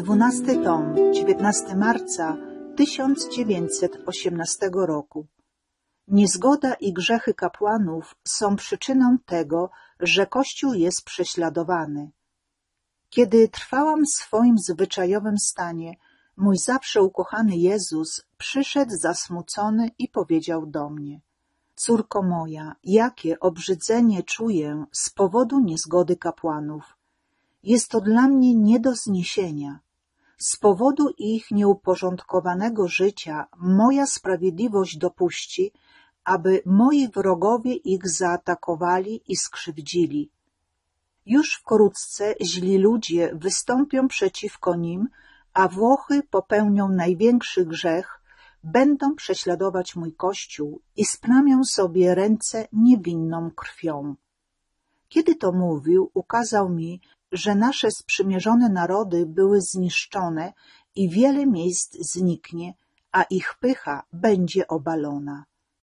12 tom, 19 marca 1918 roku. Niezgoda i grzechy kapłanów są przyczyną tego, że Kościół jest prześladowany. Kiedy trwałam w swoim zwyczajowym stanie, mój zawsze ukochany Jezus przyszedł zasmucony i powiedział do mnie: Córko moja, jakie obrzydzenie czuję z powodu niezgody kapłanów. Jest to dla mnie nie do zniesienia. Z powodu ich nieuporządkowanego życia moja sprawiedliwość dopuści, aby moi wrogowie ich zaatakowali i skrzywdzili. Już wkrótce źli ludzie wystąpią przeciwko nim, a Włochy popełnią największy grzech, będą prześladować mój Kościół i splamią sobie ręce niewinną krwią. Kiedy to mówił, ukazał mi, że nasze sprzymierzone narody były zniszczone i wiele miejsc zniknie, a ich pycha będzie obalona.